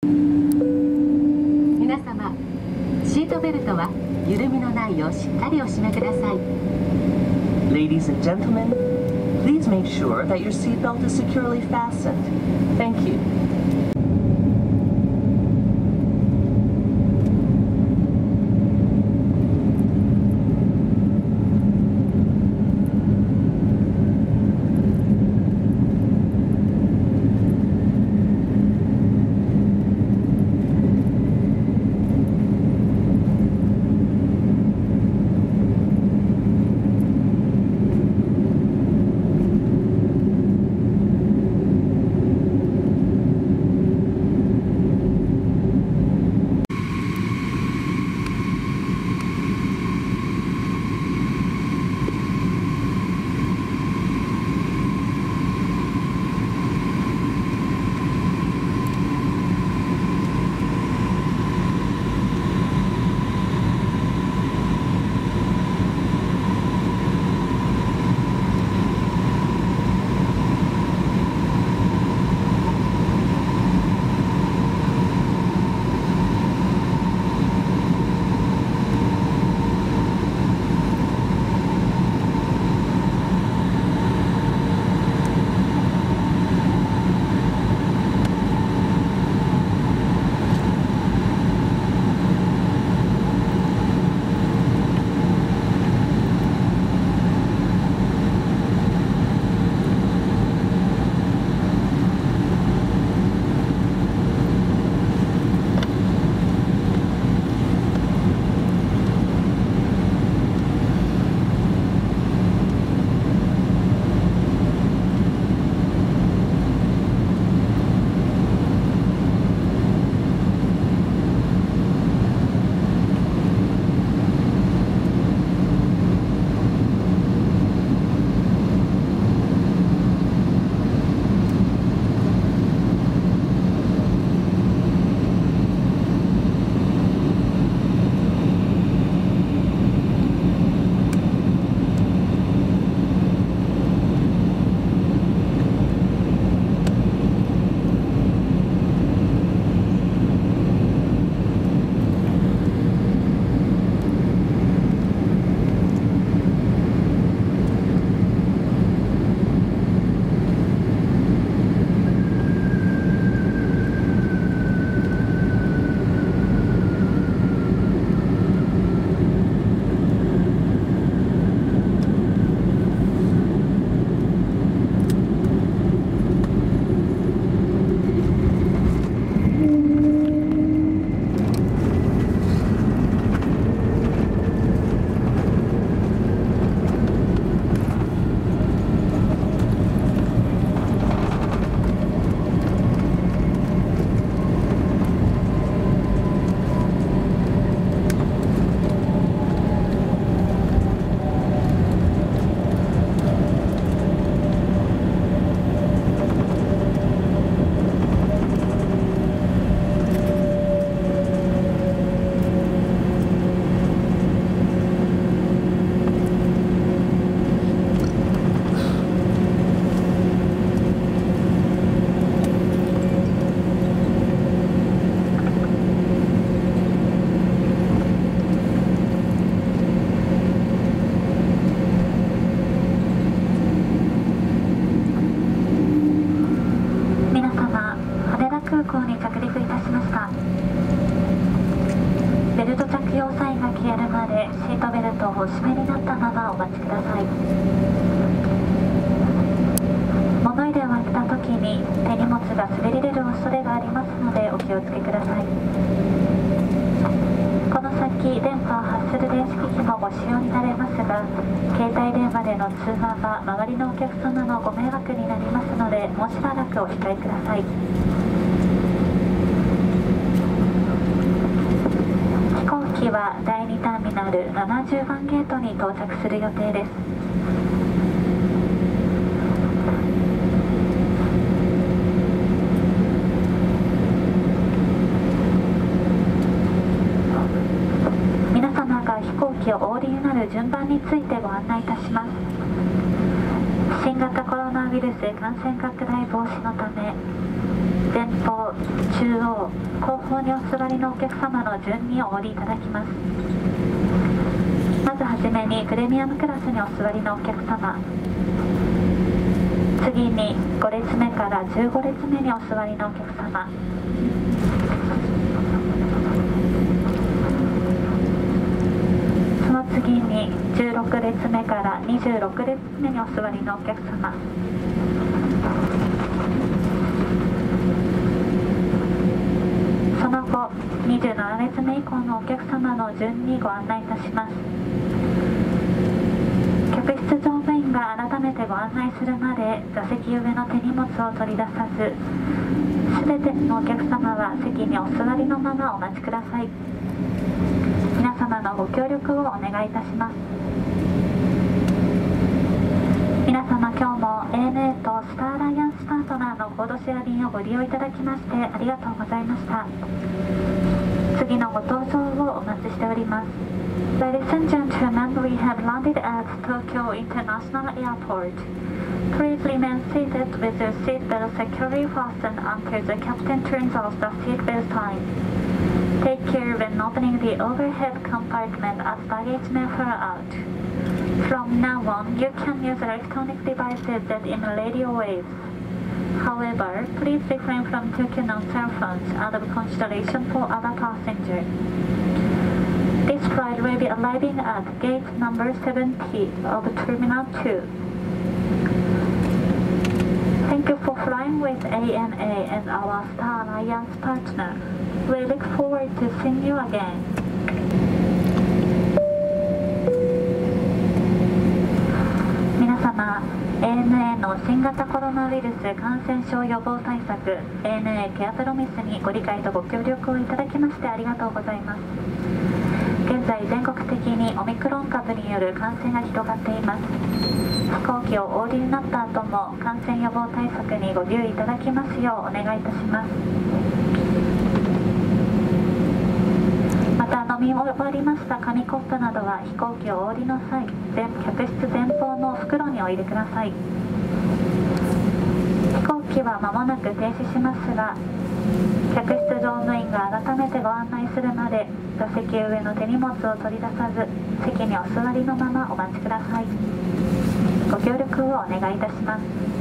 皆様、シートベルトは緩みのないようしっかりお締めください。 Ladies and gentlemen, please make sure that your seatbelt is securely fastened. Thank you. 70番ゲートに到着する予定です。皆様が飛行機をお降りになる順番についてご案内いたします。新型コロナウイルス感染拡大防止のため前方、中央、後方にお座りのお客様の順にお降りいただきます。まずはじめにプレミアムクラスにお座りのお客様、次に5列目から15列目にお座りのお客様、その次に16列目から26列目にお座りのお客様、その後27列目以降のお客様の順にご案内いたします。客室乗務員が改めてご案内するまで座席上の手荷物を取り出さず、すべてのお客様は席にお座りのままお待ちください。皆様のご協力をお願いいたします。皆様、今日も ANA とスターアライアンスパートナーのコードシェア便をご利用いただきましてありがとうございました。次のご搭乗をお待ちしております。Ladies and gentlemen, we have landed at Tokyo International Airport. Please remain seated with your seatbelt securely fastened until the captain turns off the seatbelt sign. Take care when opening the overhead compartment as baggage may fall out. From now on, you can use electronic devices that emit radio waves. However, please refrain from talking on cell phones out of consideration for other passengers. This flight will be arriving at gate number 70 of Terminal 2. Thank you for flying with ANA and our Star Alliance partner. We look forward to seeing you again. 皆様、ANA の新型コロナウイルス感染症予防対策 ANA ケアプロミスにご理解とご協力をいただきましてありがとうございます。現在全国的にオミクロン株による感染が広がっています。飛行機をお降りになった後も感染予防対策にご留意いただきますようお願いいたします。また飲み終わりました紙コップなどは飛行機をお降りの際、客室前方の袋にお入れください。飛行機は間もなく停止しますが、客室乗務員が改めてご案内するまで座席上の手荷物を取り出さず、席にお座りのままお待ちください。ご協力をお願いいたします。